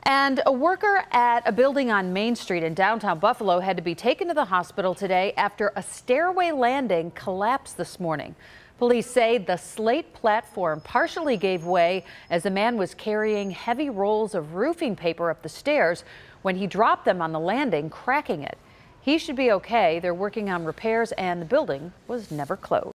And a worker at a building on Main Street in downtown Buffalo had to be taken to the hospital today after a stairway landing collapsed this morning. Police say the slate platform partially gave way as the man was carrying heavy rolls of roofing paper up the stairs when he dropped them on the landing, cracking it. He should be okay. They're working on repairs and the building was never closed.